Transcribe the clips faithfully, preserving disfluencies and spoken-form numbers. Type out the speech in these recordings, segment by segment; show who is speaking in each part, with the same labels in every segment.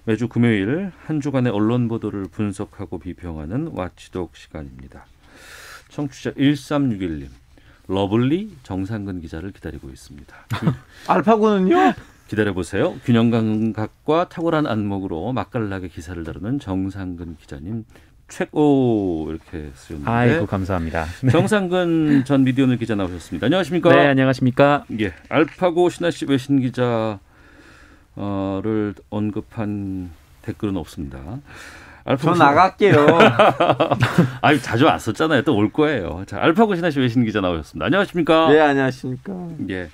Speaker 1: 매주 금요일 한 주간의 언론 보도를 분석하고 비평하는 와치독 시간입니다. 청취자 일삼육일 님, 러블리 정상근 기자를 기다리고 있습니다.
Speaker 2: 알파고는요?
Speaker 1: 기다려보세요. 균형 감각과 탁월한 안목으로 맛깔나게 기사를 다루는 정상근 기자님 최고 이렇게 쓰였는데.
Speaker 3: 아이고 감사합니다.
Speaker 1: 정상근 전 미디어오늘 기자 나오셨습니다. 안녕하십니까?
Speaker 3: 네, 안녕하십니까?
Speaker 1: 예, 알파고 신하씨 외신 기자를 언급한 댓글은 없습니다.
Speaker 2: 저 나갈게요.
Speaker 1: 아유, 자주 왔었잖아요. 또 올 거예요. 자, 알파고 신하씨 외신 기자 나오셨습니다. 안녕하십니까?
Speaker 2: 네, 안녕하십니까?
Speaker 1: 예,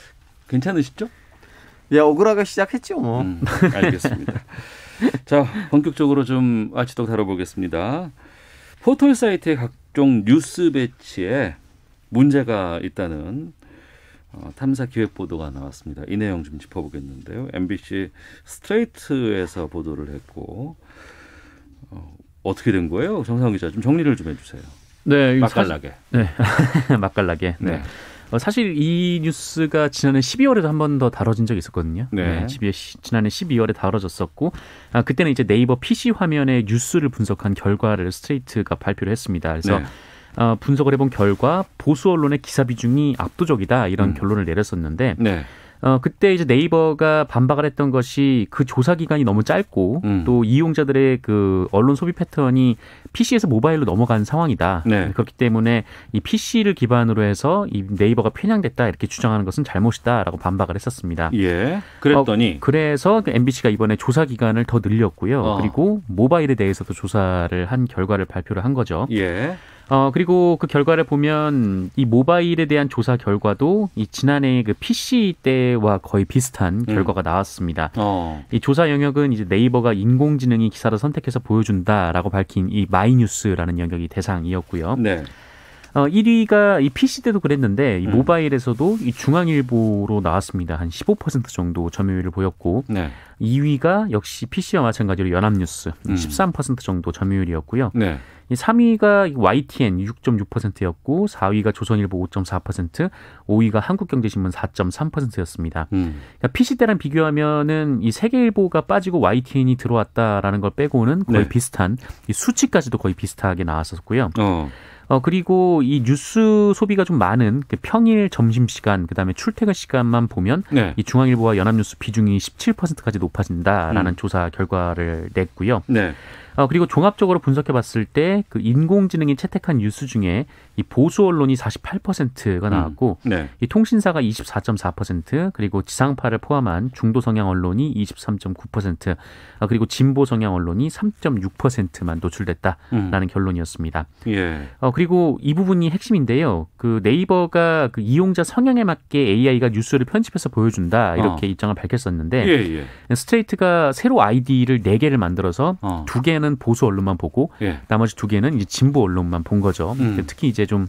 Speaker 1: 괜찮으시죠?
Speaker 2: 예, 억울하게 시작했죠, 뭐.
Speaker 1: 음, 알겠습니다. 자, 본격적으로 좀 와치독 다뤄보겠습니다. 포털 사이트의 각종 뉴스 배치에 문제가 있다는 어, 탐사 기획 보도가 나왔습니다. 이 내용 좀 짚어보겠는데요. 엠비씨 스트레이트에서 보도를 했고 어, 어떻게 된 거예요? 정상훈 기자 좀 정리를 좀 해주세요.
Speaker 3: 네,
Speaker 1: 맛깔나게.
Speaker 3: 네, 맛깔나게. 네. 네. 어, 사실 이 뉴스가 지난해 십이월에도 한 번 더 다뤄진 적이 있었거든요.
Speaker 1: 네.
Speaker 3: 네, 지난해 십이월에 다뤄졌었고, 아, 그때는 이제 네이버 피씨 화면의 뉴스를 분석한 결과를 스트레이트가 발표를 했습니다. 그래서
Speaker 1: 네.
Speaker 3: 어, 분석을 해본 결과 보수 언론의 기사 비중이 압도적이다 이런
Speaker 1: 음.
Speaker 3: 결론을 내렸었는데,
Speaker 1: 네.
Speaker 3: 어, 그때 이제 네이버가 반박을 했던 것이 그 조사 기간이 너무 짧고
Speaker 1: 음.
Speaker 3: 또 이용자들의 그 언론 소비 패턴이 피씨에서 모바일로 넘어간 상황이다.
Speaker 1: 네.
Speaker 3: 그렇기 때문에 이 피씨를 기반으로 해서 이 네이버가 편향됐다 이렇게 주장하는 것은 잘못이다라고 반박을 했었습니다.
Speaker 1: 예. 그랬더니
Speaker 3: 어, 그래서 엠비씨가 이번에 조사 기간을 더 늘렸고요.
Speaker 1: 어.
Speaker 3: 그리고 모바일에 대해서도 조사를 한 결과를 발표를 한 거죠.
Speaker 1: 예.
Speaker 3: 어, 그리고 그 결과를 보면 이 모바일에 대한 조사 결과도 이 지난해 그 피씨 때와 거의 비슷한 결과가 음. 나왔습니다.
Speaker 1: 어.
Speaker 3: 이 조사 영역은 이제 네이버가 인공지능이 기사를 선택해서 보여준다라고 밝힌 이 마이뉴스라는 영역이 대상이었고요.
Speaker 1: 네.
Speaker 3: 어, 일 위가 이 피씨 때도 그랬는데 이
Speaker 1: 음.
Speaker 3: 모바일에서도 이 중앙일보로 나왔습니다. 한 십오 퍼센트 정도 점유율을 보였고
Speaker 1: 네.
Speaker 3: 이 위가 역시 피씨와 마찬가지로 연합뉴스
Speaker 1: 음.
Speaker 3: 십삼 퍼센트 정도 점유율이었고요.
Speaker 1: 네.
Speaker 3: 이 삼 위가 와이티엔 육 점 육 퍼센트였고 사 위가 조선일보 오 점 사 퍼센트, 오 위가 한국경제신문 사 점 삼 퍼센트였습니다.
Speaker 1: 음.
Speaker 3: 그러니까 피씨 때랑 비교하면은 이 세계일보가 빠지고 와이티엔이 들어왔다라는 걸 빼고는 거의
Speaker 1: 네.
Speaker 3: 비슷한 이 수치까지도 거의 비슷하게 나왔었고요.
Speaker 1: 어.
Speaker 3: 어, 그리고 이 뉴스 소비가 좀 많은 그 평일 점심시간, 그 다음에 출퇴근 시간만 보면
Speaker 1: 네.
Speaker 3: 이 중앙일보와 연합뉴스 비중이 십칠 퍼센트까지 높아진다라는
Speaker 1: 음.
Speaker 3: 조사 결과를 냈고요.
Speaker 1: 네.
Speaker 3: 어, 그리고 종합적으로 분석해 봤을 때 그 인공지능이 채택한 뉴스 중에 이 보수 언론이 사십팔 퍼센트가 나왔고
Speaker 1: 음. 네.
Speaker 3: 이 통신사가 이십사 점 사 퍼센트, 그리고 지상파를 포함한 중도 성향 언론이 이십삼 점 구 퍼센트, 어, 그리고 진보 성향 언론이 삼 점 육 퍼센트만 노출됐다라는
Speaker 1: 음.
Speaker 3: 결론이었습니다.
Speaker 1: 예.
Speaker 3: 어, 그리고 이 부분이 핵심인데요. 그 네이버가 그 이용자 성향에 맞게 에이아이가 뉴스를 편집해서 보여준다 이렇게
Speaker 1: 어.
Speaker 3: 입장을 밝혔었는데
Speaker 1: 예, 예.
Speaker 3: 스트레이트가 새로 아이디를 네 개를 만들어서
Speaker 1: 어.
Speaker 3: 두 개는 보수 언론만 보고
Speaker 1: 예.
Speaker 3: 나머지 두 개는 이제 진보 언론만 본 거죠.
Speaker 1: 음.
Speaker 3: 특히 이제 좀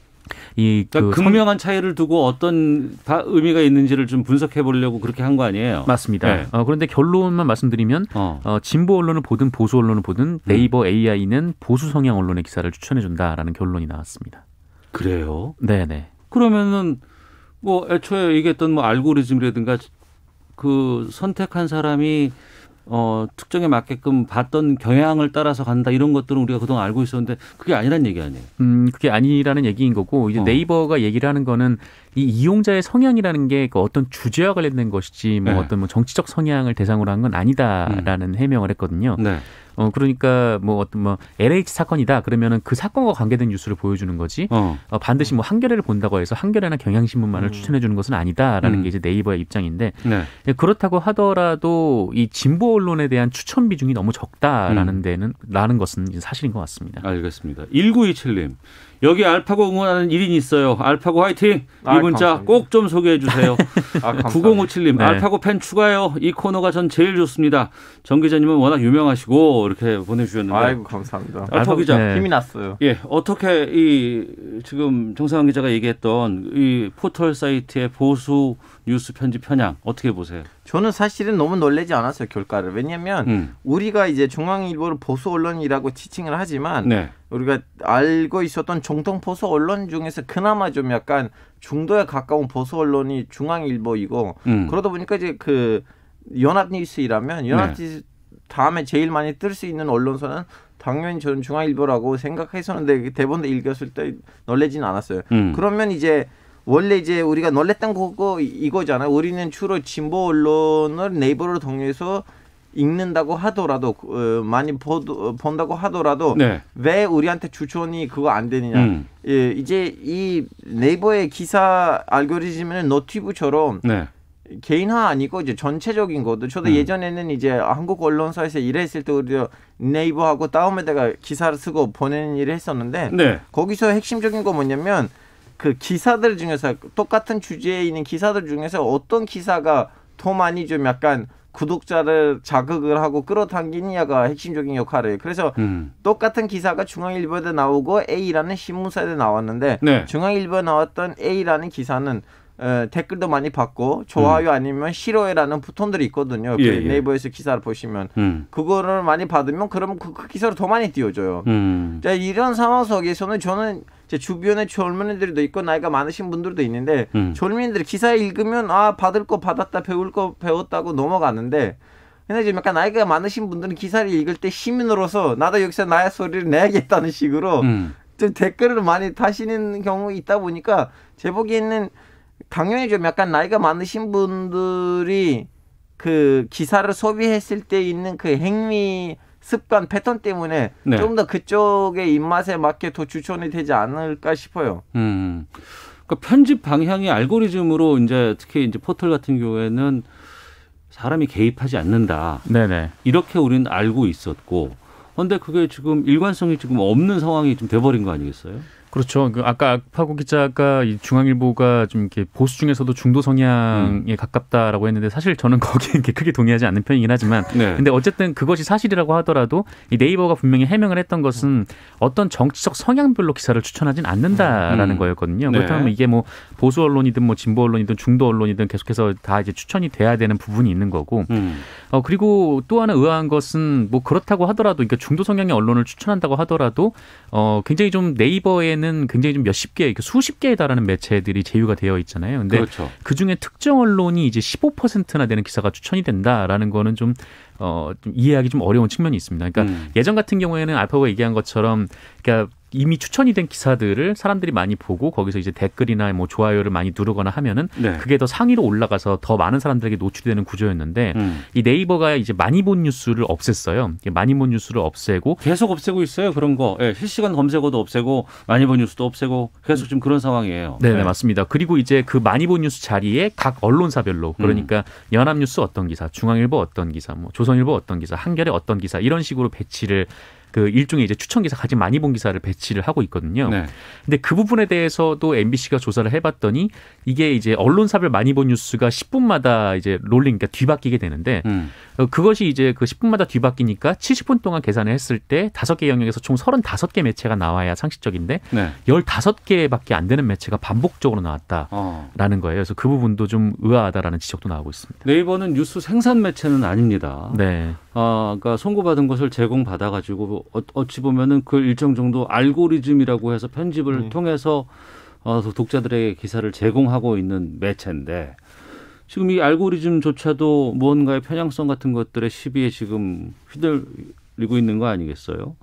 Speaker 3: 이
Speaker 1: 그러니까
Speaker 3: 그
Speaker 1: 극명한 차이를 두고 어떤 바, 의미가 있는지를 좀 분석해 보려고 그렇게 한 거 아니에요?
Speaker 3: 맞습니다.
Speaker 1: 네.
Speaker 3: 어, 그런데 결론만 말씀드리면
Speaker 1: 어.
Speaker 3: 어, 진보 언론을 보든 보수 언론을 보든 네이버 에이아이는 보수 성향 언론의 기사를 추천해 준다라는 결론이 나왔습니다.
Speaker 1: 그래요?
Speaker 3: 네네.
Speaker 1: 그러면은 뭐 애초에 얘기했던 뭐 알고리즘이라든가 그 선택한 사람이 어, 특정에 맞게끔 봤던 경향을 따라서 간다 이런 것들은 우리가 그동안 알고 있었는데 그게 아니란 얘기 아니에요?
Speaker 3: 음, 그게 아니라는 얘기인 거고 이제
Speaker 1: 어.
Speaker 3: 네이버가 얘기를 하는 거는 이 이용자의 성향이라는 게 그 어떤 주제와 관련된 것이지 뭐
Speaker 1: 네.
Speaker 3: 어떤 뭐 정치적 성향을 대상으로 한 건 아니다라는 음. 해명을 했거든요.
Speaker 1: 네.
Speaker 3: 어, 그러니까 뭐 어떤 뭐 엘에이치 사건이다 그러면은 그 사건과 관계된 뉴스를 보여주는 거지.
Speaker 1: 어.
Speaker 3: 어, 반드시 뭐 한겨레를 본다고 해서 한겨레나 경향신문만을
Speaker 2: 음.
Speaker 3: 추천해 주는 것은 아니다라는
Speaker 1: 음.
Speaker 3: 게 이제 네이버의 입장인데
Speaker 1: 네.
Speaker 3: 그렇다고 하더라도 이 진보 언론에 대한 추천 비중이 너무 적다라는
Speaker 1: 음.
Speaker 3: 데는 라는 것은 이제 사실인 것 같습니다.
Speaker 1: 알겠습니다. 일구이칠 님. 여기 알파고 응원하는 일인이 있어요. 알파고 화이팅!
Speaker 2: 아,
Speaker 1: 이 문자 꼭 좀 소개해 주세요.
Speaker 2: 아,
Speaker 1: 구공오칠 님.
Speaker 3: 네.
Speaker 1: 알파고 팬 추가요. 이 코너가 전 제일 좋습니다. 정 기자님은 워낙 유명하시고 이렇게 보내주셨는데.
Speaker 2: 아이고 감사합니다.
Speaker 1: 알파고 기자.
Speaker 3: 네.
Speaker 2: 힘이 났어요.
Speaker 1: 예, 어떻게 이 지금 정상환 기자가 얘기했던 이 포털 사이트의 보수 뉴스 편집 편향 어떻게 보세요?
Speaker 2: 저는 사실은 너무 놀라지 않았어요, 결과를. 왜냐하면
Speaker 1: 음.
Speaker 2: 우리가 이제 중앙일보를 보수 언론이라고 지칭을 하지만
Speaker 1: 네.
Speaker 2: 우리가 알고 있었던 정통 보수 언론 중에서 그나마 좀 약간 중도에 가까운 보수 언론이 중앙일보이고
Speaker 1: 음.
Speaker 2: 그러다 보니까 이제 그 연합뉴스라면 연합뉴스 다음에 제일 많이 뜰 수 있는 언론사는 당연히 저는 중앙일보라고 생각했었는데 대본도 읽었을 때 놀라지는 않았어요. 음. 그러면 이제 원래 이제 우리가 놀랬던 거고 이거잖아요. 우리는 주로 진보 언론을 네이버를 통해서 읽는다고 하더라도 어, 많이 보, 본다고 하더라도 네. 왜 우리한테 추천이 그거 안 되느냐. 음. 예, 이제 이 네이버의 기사 알고리즘은 너튜브처럼 네. 개인화 아니고 이제 전체적인 것도 저도 음. 예전에는 이제 한국 언론사에서 일했을 때 우리가 네이버하고 다운에다가 기사를 쓰고 보내는 일을 했었는데 네. 거기서 핵심적인 거 뭐냐면 그 기사들 중에서 똑같은 주제에 있는 기사들 중에서 어떤 기사가 더 많이 좀 약간 구독자를 자극을 하고 끌어당기느냐가 핵심적인 역할을 해요. 그래서 음. 똑같은 기사가 중앙일보에도 나오고 A라는 신문사에도 나왔는데 네. 중앙일보에 나왔던 A라는 기사는 어, 댓글도 많이 받고 좋아요 음. 아니면 싫어요라는 부톤들이 있거든요. 예, 그 네이버에서 예. 기사를 보시면 음. 그거를 많이 받으면 그러면 그, 그 기사를 더 많이 띄워줘요. 음. 자, 이런 상황 속에서는 저는 제 주변에 젊은이들도 있고 나이가 많으신 분들도 있는데 음. 젊은이들이 기사 읽으면 아 받을 거 받았다 배울 거 배웠다고 넘어가는데 근데 지금 약간 나이가 많으신 분들은 기사를 읽을 때 시민으로서 나도 여기서 나의 소리를 내야겠다는 식으로 음. 좀 댓글을 많이 다시는 경우 있다 보니까 제 보기에는 당연히 좀 약간 나이가 많으신 분들이 그 기사를 소비했을 때 있는 그 행위 습관 패턴 때문에 네. 좀 더 그쪽의 입맛에 맞게 더 추천이 되지 않을까 싶어요.
Speaker 1: 음, 그러니까 편집 방향이 알고리즘으로 이제 특히 이제 포털 같은 경우에는 사람이 개입하지 않는다. 네네. 이렇게 우리는 알고 있었고, 그런데 그게 지금 일관성이 지금 없는 상황이 좀 돼버린 거 아니겠어요?
Speaker 3: 그렇죠. 아까 악파고 기자가 이 중앙일보가 좀 이렇게 보수 중에서도 중도 성향에 음. 가깝다라고 했는데 사실 저는 거기에 이렇게 크게 동의하지 않는 편이긴 하지만, 네. 근데 어쨌든 그것이 사실이라고 하더라도 이 네이버가 분명히 해명을 했던 것은 어떤 정치적 성향별로 기사를 추천하진 않는다라는 음. 거였거든요. 네. 그렇다면 이게 뭐 보수 언론이든 뭐 진보 언론이든 중도 언론이든 계속해서 다 이제 추천이 돼야 되는 부분이 있는 거고, 음. 어 그리고 또 하나 의아한 것은 뭐 그렇다고 하더라도 그러니까 중도 성향의 언론을 추천한다고 하더라도 어 굉장히 좀 네이버에 는 굉장히 좀 몇십 개, 수십 개에 달하는 매체들이 제휴가 되어 있잖아요. 근데 그렇죠. 그 중에 특정 언론이 이제 십오 퍼센트나 되는 기사가 추천이 된다라는 거는 좀, 어, 좀 이해하기 좀 어려운 측면이 있습니다. 그러니까 음. 예전 같은 경우에는 알파고가 얘기한 것처럼, 그러니까 이미 추천이 된 기사들을 사람들이 많이 보고 거기서 이제 댓글이나 뭐 좋아요를 많이 누르거나 하면은 네. 그게 더 상위로 올라가서 더 많은 사람들에게 노출되는 구조였는데 음. 이 네이버가 이제 많이 본 뉴스를 없앴어요. 많이 본 뉴스를 없애고
Speaker 1: 계속 없애고 있어요. 그런 거. 네, 실시간 검색어도 없애고 많이 본 뉴스도 없애고 계속 지금 그런 상황이에요.
Speaker 3: 네, 네, 맞습니다. 그리고 이제 그 많이 본 뉴스 자리에 각 언론사별로 그러니까 음. 연합뉴스 어떤 기사, 중앙일보 어떤 기사, 뭐 조선일보 어떤 기사, 한겨레 어떤 기사 이런 식으로 배치를 그 일종의 이제 추천 기사 가장 많이 본 기사를 배치를 하고 있거든요. 네. 근데 그 부분에 대해서도 엠비씨가 조사를 해봤더니 이게 이제 언론사별 많이 본 뉴스가 십 분마다 이제 롤링, 그러니까 뒤바뀌게 되는데 음. 그것이 이제 그 십 분마다 뒤바뀌니까 칠십 분 동안 계산을 했을 때 다섯 개 영역에서 총 서른다섯 개 매체가 나와야 상식적인데 네. 열다섯 개밖에 안 되는 매체가 반복적으로 나왔다라는 어. 거예요. 그래서 그 부분도 좀 의아하다라는 지적도 나오고 있습니다.
Speaker 1: 네이버는 뉴스 생산 매체는 아닙니다.
Speaker 3: 네.
Speaker 1: 아, 그러니까 송고받은 것을 제공받아가지고 어찌 보면은 그 일정 정도 알고리즘이라고 해서 편집을 음. 통해서 어, 독자들에게 기사를 제공하고 있는 매체인데 지금 이 알고리즘조차도 무언가의 편향성 같은 것들의 시비에 지금 휘둘리고 있는 거 아니겠어요?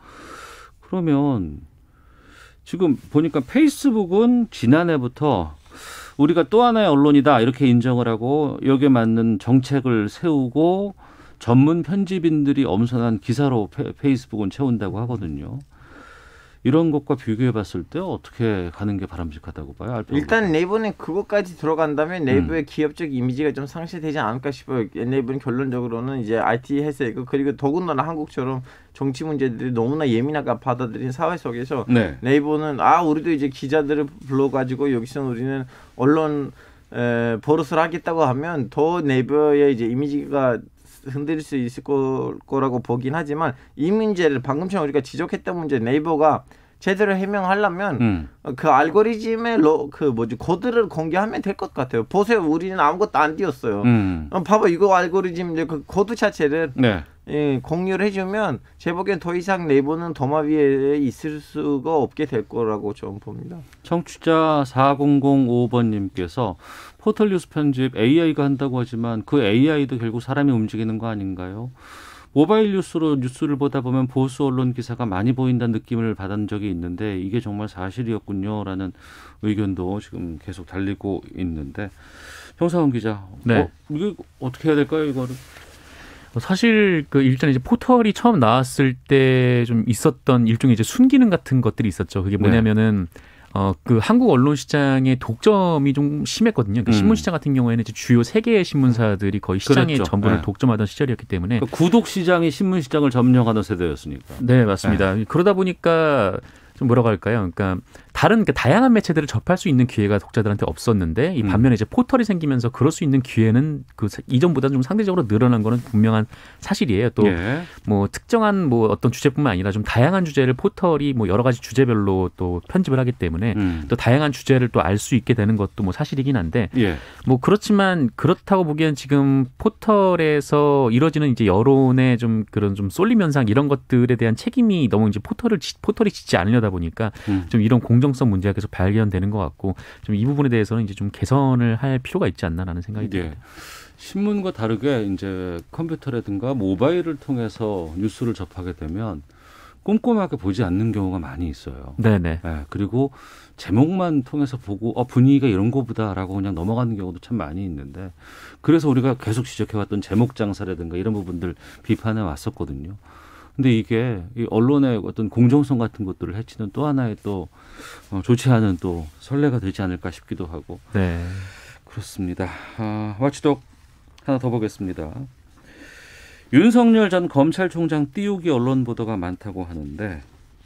Speaker 1: 그러면 지금 보니까 페이스북은 지난해부터 우리가 또 하나의 언론이다 이렇게 인정을 하고 여기에 맞는 정책을 세우고 전문 편집인들이 엄선한 기사로 페이스북은 채운다고 하거든요. 이런 것과 비교해 봤을 때 어떻게 가는 게 바람직하다고 봐요? 알파고가?
Speaker 2: 일단 네이버는 그것까지 들어간다면 네이버의 음. 기업적 이미지가 좀 상실되지 않을까 싶어요. 네이버는 결론적으로는 이제 아이티 회사이고 그리고 더군다나 한국처럼 정치 문제들이 너무나 예민하게 받아들인 사회 속에서 네. 네이버는 아 우리도 이제 기자들을 불러가지고 여기서 우리는 언론 에, 버릇을 하겠다고 하면 더 네이버의 이제 이미지가 흔들릴 수 있을 거라고 보긴 하지만 이 문제를 방금처럼 우리가 지적했던 문제 네이버가 제대로 해명하려면 음. 그 알고리즘의 로, 그 뭐지 코드를 공개하면 될 것 같아요. 보세요, 우리는 아무것도 안 띄웠어요. 음. 어, 봐봐, 이거 알고리즘 이제 그 코드 자체를 네. 예, 공유를 해주면 제 보기엔 더 이상 네이버는 도마 위에 있을 수가 없게 될 거라고 저는 봅니다.
Speaker 1: 청취자 사공공오 번님께서 포털 뉴스 편집 에이아이가 한다고 하지만 그 에이아이도 결국 사람이 움직이는 거 아닌가요? 모바일 뉴스로 뉴스를 보다 보면 보수 언론 기사가 많이 보인다는 느낌을 받은 적이 있는데 이게 정말 사실이었군요라는 의견도 지금 계속 달리고 있는데 형사원 기자,
Speaker 3: 네.
Speaker 1: 어, 이게 어떻게 해야 될까요, 이거를?
Speaker 3: 사실 그 일단 이제 포털이 처음 나왔을 때 좀 있었던 일종의 이제 순기능 같은 것들이 있었죠. 그게 뭐냐면은 네. 어, 그 한국 언론 시장의 독점이 좀 심했거든요. 그 음. 신문 시장 같은 경우에는 이제 주요 세 개의 신문사들이 거의 시장의 그랬죠. 전부를 네. 독점하던 시절이었기 때문에
Speaker 1: 그러니까 구독 시장이 신문 시장을 점령하던 세대였으니까.
Speaker 3: 네, 맞습니다. 네. 그러다 보니까 좀 뭐라고 할까요? 그러니까 다른 그 다양한 매체들을 접할 수 있는 기회가 독자들한테 없었는데 이 반면에 이제 포털이 생기면서 그럴 수 있는 기회는 그 이전보다 좀 상대적으로 늘어난 거는 분명한 사실이에요. 또 뭐 예. 특정한 뭐 어떤 주제뿐만 아니라 좀 다양한 주제를 포털이 뭐 여러 가지 주제별로 또 편집을 하기 때문에 음. 또 다양한 주제를 또 알 수 있게 되는 것도 뭐 사실이긴 한데 예. 뭐 그렇지만 그렇다고 보기엔 지금 포털에서 이뤄지는 이제 여론의 좀 그런 좀 쏠림 현상 이런 것들에 대한 책임이 너무 이제 포털을 포털이 짓지 않으려다 보니까 음. 좀 이런 공정성 문제가 계속 발견되는 것 같고 좀 이 부분에 대해서는 이제 좀 개선을 할 필요가 있지 않나라는 생각이 듭니다. 예.
Speaker 1: 신문과 다르게 이제 컴퓨터라든가 모바일을 통해서 뉴스를 접하게 되면 꼼꼼하게 보지 않는 경우가 많이 있어요.
Speaker 3: 네네.
Speaker 1: 네, 그리고 제목만 통해서 보고 어, 분위기가 이런 거보다라고 그냥 넘어가는 경우도 참 많이 있는데 그래서 우리가 계속 지적해왔던 제목 장사라든가 이런 부분들 비판해 왔었거든요. 근데 이게 이 언론의 어떤 공정성 같은 것들을 해치는 또 하나의 또 어, 좋지 않은 또 선례가 되지 않을까 싶기도 하고.
Speaker 3: 네.
Speaker 1: 그렇습니다. 아, 와치독 하나 더 보겠습니다. 윤석열 전 검찰총장 띄우기 언론 보도가 많다고 하는데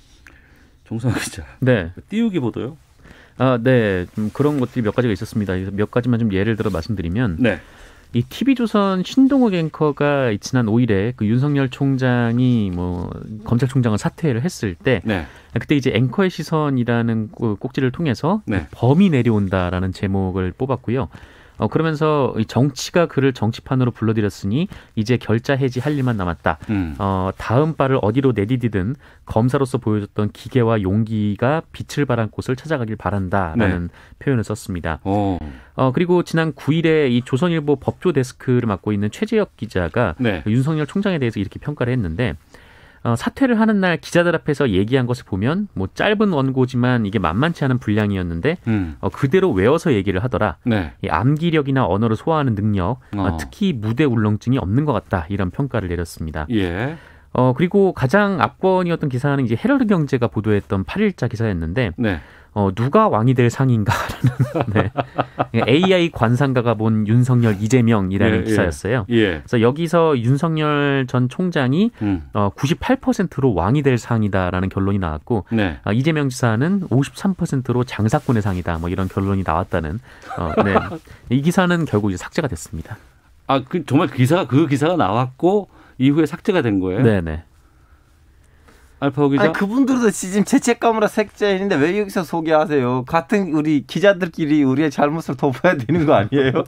Speaker 1: 정상훈 기자.
Speaker 3: 네.
Speaker 1: 띄우기 보도요?
Speaker 3: 아, 네. 좀 그런 것들이 몇 가지가 있었습니다. 몇 가지만 좀 예를 들어 말씀드리면.
Speaker 1: 네.
Speaker 3: 이 티비조선 신동욱 앵커가 지난 오 일에 그 윤석열 총장이 뭐 검찰총장을 사퇴를 했을 때 네. 그때 이제 앵커의 시선이라는 꼭지를 통해서 네. 범이 내려온다라는 제목을 뽑았고요. 어, 그러면서 정치가 그를 정치판으로 불러들였으니 이제 결자 해지할 일만 남았다. 음. 어, 다음 발을 어디로 내디디든 검사로서 보여줬던 기계와 용기가 빛을 발한 곳을 찾아가길 바란다라는 네. 표현을 썼습니다. 어, 그리고 지난 구 일에 이 조선일보 법조 데스크를 맡고 있는 최재혁 기자가 네. 윤석열 총장에 대해서 이렇게 평가를 했는데 어, 사퇴를 하는 날 기자들 앞에서 얘기한 것을 보면 뭐 짧은 원고지만 이게 만만치 않은 분량이었는데 음. 어, 그대로 외워서 얘기를 하더라. 네. 이 암기력이나 언어를 소화하는 능력, 어. 어, 특히 무대 울렁증이 없는 것 같다. 이런 평가를 내렸습니다.
Speaker 1: 예.
Speaker 3: 어, 그리고 가장 압권이었던 기사는 이제 헤럴드 경제가 보도했던 팔 일자 기사였는데 네. 어, 누가 왕이 될 상인가라는 네. 에이아이 관상가가 본 윤석열 이재명이라는 예, 기사였어요.
Speaker 1: 예.
Speaker 3: 그래서 여기서 윤석열 전 총장이 음. 어, 구십팔 퍼센트로 왕이 될 상이다라는 결론이 나왔고
Speaker 1: 네.
Speaker 3: 어, 이재명 지사는 오십삼 퍼센트로 장사꾼의 상이다. 뭐 이런 결론이 나왔다는 어, 네. 이 기사는 결국 이제 삭제가 됐습니다.
Speaker 1: 아, 그 정말 기사가 그 기사가 나왔고 이후에 삭제가 된 거예요?
Speaker 3: 네네.
Speaker 1: 알파고 기자.
Speaker 2: 아니, 그분들도 지금 죄책감으로 삭제했는데 왜 여기서 소개하세요? 같은 우리 기자들끼리 우리의 잘못을 덮어야 되는 거 아니에요?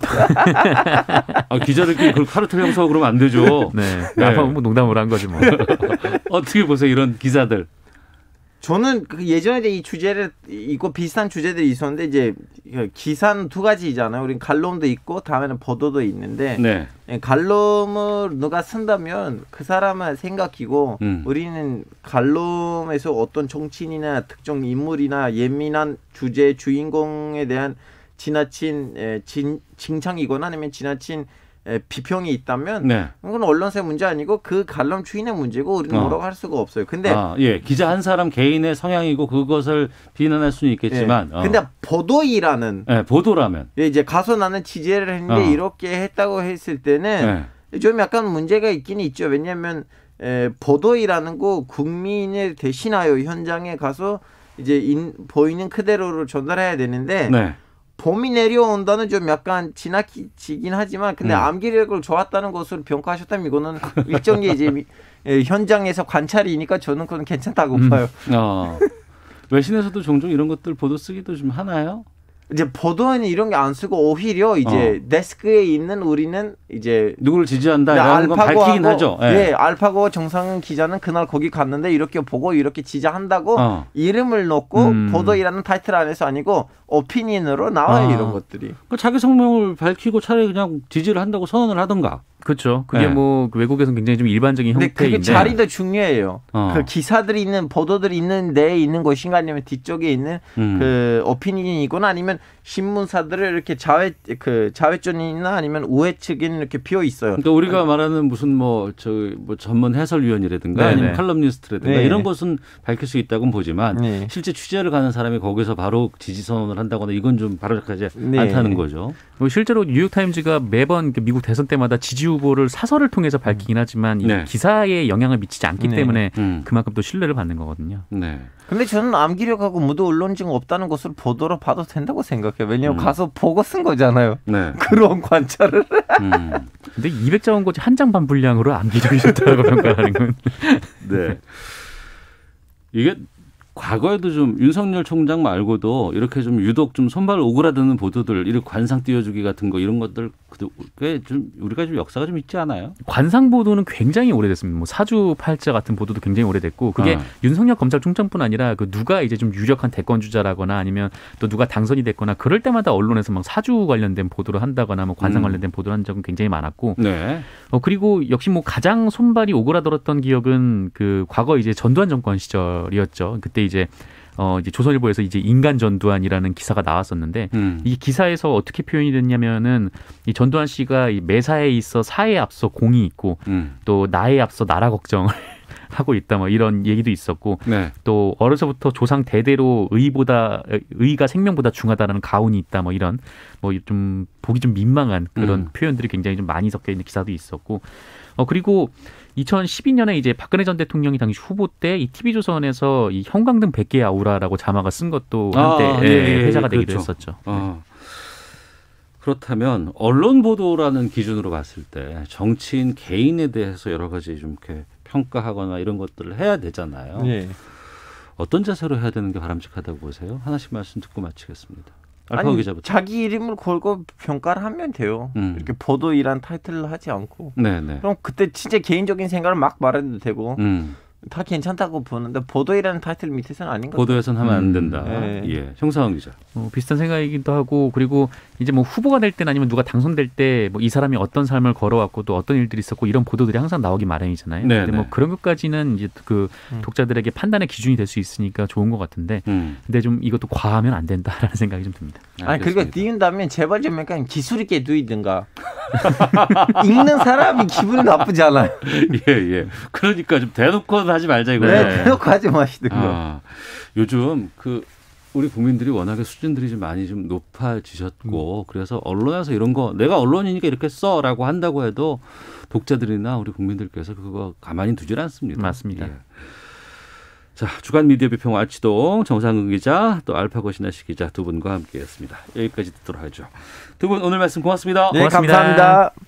Speaker 1: 아, 기자들끼리 그걸 카르텔 형사하고 그러면 안 되죠.
Speaker 3: 네. 네. 알파고 뭐 농담으로 한 거지 뭐.
Speaker 1: 어떻게 보세요, 이런 기사들?
Speaker 2: 저는 그 예전에 이 주제를 이거 비슷한 주제들이 있었는데 이제 기사는 두 가지잖아요. 우린 칼럼도 있고 다음에는 보도도 있는데
Speaker 1: 네.
Speaker 2: 칼럼을 누가 쓴다면 그 사람을 생각이고 음. 우리는 칼럼에서 어떤 정치인이나 특정 인물이나 예민한 주제 주인공에 대한 지나친 진, 칭찬이거나 아니면 지나친 비평이 있다면
Speaker 1: 네.
Speaker 2: 그건 언론사의 문제 아니고 그 칼럼 주인의 문제고 우리는 어. 뭐라고 할 수가 없어요. 근데
Speaker 1: 아, 예. 기자 한 사람 개인의 성향이고 그것을 비난할 수는 있겠지만
Speaker 2: 예. 근데 어. 보도이라는
Speaker 1: 네, 보도라면
Speaker 2: 예, 이제 가서 나는 취재를 했는데 어. 이렇게 했다고 했을 때는 네. 좀 약간 문제가 있긴 있죠. 왜냐하면 에, 보도이라는 거 국민을 대신하여 현장에 가서 이제 인, 보이는 그대로를 전달해야 되는데 네. 봄이 내려온다는 좀 약간 지나치긴 하지만 근데 음. 암기력을 좋았다는 것으로 평가하셨다면 이거는 일정의 이제 현장에서 관찰이니까 저는 그건 괜찮다고 음. 봐요.
Speaker 1: 어. 외신에서도 종종 이런 것들 보도 쓰기도 좀 하나요?
Speaker 2: 이제 보도는 이런 게 안 쓰고 오히려 이제 어. 데스크에 있는 우리는 이제
Speaker 1: 누구를 지지한다 이런 건 밝히긴 하죠.
Speaker 2: 예, 네, 알파고 정상훈 기자는 그날 거기 갔는데 이렇게 보고 이렇게 지지한다고 어. 이름을 넣고 음. 보도이라는 타이틀 안에서 아니고 오피니언으로 나와요. 아. 이런 것들이.
Speaker 1: 그러니까 자기 성명을 밝히고 차라리 그냥 지지를 한다고 선언을 하던가.
Speaker 3: 그렇죠. 그게
Speaker 1: 네.
Speaker 3: 뭐 외국에서는 굉장히 좀 일반적인
Speaker 2: 근데
Speaker 3: 형태인데.
Speaker 2: 그게 자리도 중요해요.
Speaker 1: 어.
Speaker 2: 그 기사들이 있는 보도들이 있는 데에 있는 곳인가 아니면 뒤쪽에 있는 음. 그 오피니언이거나 아니면 신문사들을 이렇게 좌회 그 좌회전이나 아니면 우회 측에는 이렇게 비어 있어요.
Speaker 1: 그러니까 우리가 아니, 말하는 무슨 뭐 저 뭐 전문 해설위원이라든가 네네. 아니면 칼럼니스트라든가 네네. 이런 것은 밝힐 수 있다고는 보지만 네. 실제 취재를 가는 사람이 거기서 바로 지지 선언을 한다거나 이건 좀 바로잡지 네. 않다는 거죠.
Speaker 3: 뭐 실제로 뉴욕타임즈가 매번 미국 대선 때마다 지지 후보를 사설을 통해서 밝히긴 하지만 네. 이 기사에 영향을 미치지 않기 네. 때문에 음. 그만큼 또 신뢰를 받는 거거든요.
Speaker 1: 네.
Speaker 2: 근데 저는 암기력하고 무도 언론증 없다는 것을 보도로 봐도 된다고 생각해요. 왜냐하면 음. 가서 보고 쓴 거잖아요. 네. 그런 관찰을.
Speaker 3: 음. 근데 이백 자원고지 한 장 반 분량으로 암기력이 좋다고 평가하는 건.
Speaker 1: 네. 이게 과거에도 좀 윤석열 총장 말고도 이렇게 좀 유독 좀 손발 오그라드는 보도들, 이렇게 관상 띄워주기 같은 거 이런 것들 꽤 좀 우리가 좀 역사가 좀 있지 않아요?
Speaker 3: 관상 보도는 굉장히 오래됐습니다. 뭐 사주팔자 같은 보도도 굉장히 오래됐고 그게 어. 윤석열 검찰총장뿐 아니라 그 누가 이제 좀 유력한 대권 주자라거나 아니면 또 누가 당선이 됐거나 그럴 때마다 언론에서 막 사주 관련된 보도를 한다거나 뭐 관상 음. 관련된 보도를 한 적은 굉장히 많았고.
Speaker 1: 네.
Speaker 3: 어 그리고 역시 뭐 가장 손발이 오그라들었던 기억은 그 과거 이제 전두환 정권 시절이었죠. 그때 이제 어 이제 조선일보에서 이제 인간 전두환이라는 기사가 나왔었는데 음. 이 기사에서 어떻게 표현이 됐냐면은 이 전두환 씨가 이 매사에 있어 사에 앞서 공이 있고 음. 또 나에 앞서 나라 걱정을 하고 있다 뭐 이런 얘기도 있었고 네. 또 어려서부터 조상 대대로 의보다 의가 생명보다 중하다라는 가훈이 있다 뭐 이런 뭐 좀 보기 좀 민망한 그런 음. 표현들이 굉장히 좀 많이 섞여 있는 기사도 있었고 어 그리고 이천십이 년에 이제 박근혜 전 대통령이 당시 후보 때 이 티비조선에서 이 형광등 백 개의 아우라라고 자막을 쓴 것도 한때 아, 예, 예, 회자가 되기도 그렇죠. 했었죠.
Speaker 1: 아. 그렇다면 언론 보도라는 기준으로 봤을 때 정치인 개인에 대해서 여러 가지 좀 이렇게 평가하거나 이런 것들을 해야 되잖아요. 네. 어떤 자세로 해야 되는 게 바람직하다고 보세요? 하나씩 말씀 듣고 마치겠습니다.
Speaker 2: 아니, 기자부터. 자기 이름을 걸고 평가를 하면 돼요. 음. 이렇게 보도이란 타이틀을 하지 않고. 네네. 그럼 그때 진짜 개인적인 생각을 막 말해도 되고 음. 다 괜찮다고 보는데 보도이라는 타이틀 밑에서는 아닌 것 같아요.
Speaker 1: 보도에서는 하면 안 된다. 음. 네. 예, 형사원 기자.
Speaker 3: 어, 비슷한 생각이기도 하고 그리고 이제 뭐 후보가 될 때는 아니면 누가 당선될 때 뭐 이 사람이 어떤 삶을 걸어왔고 또 어떤 일들이 있었고 이런 보도들이 항상 나오기 마련이잖아요. 네네. 근데 뭐 그런 것까지는 이제 그 음. 독자들에게 판단의 기준이 될 수 있으니까 좋은 것 같은데, 음. 근데 좀 이것도 과하면 안 된다라는 생각이 좀 듭니다.
Speaker 2: 아니 그러니까 띄운다면 제발 좀 약간 기술 있게 띄우든가. 읽는 사람이 기분이 나쁘지 않아요.
Speaker 1: 예 예. 그러니까 좀 대놓고 하지 말자 이거예요.
Speaker 2: 네, 대놓고 하지 마시든가.
Speaker 1: 아, 요즘 그 우리 국민들이 워낙에 수준들이 좀 많이 좀 높아지셨고 음. 그래서 언론에서 이런 거 내가 언론이니까 이렇게 써라고 한다고 해도 독자들이나 우리 국민들께서 그거 가만히 두질 않습니다.
Speaker 3: 맞습니다. 예.
Speaker 1: 자, 주간 미디어 비평 아치동 정상근 기자 또 알파고 신하시 기자 두 분과 함께했습니다. 여기까지 듣도록 하죠. 두 분 오늘 말씀 고맙습니다.
Speaker 2: 네,
Speaker 3: 고맙습니다.
Speaker 2: 감사합니다.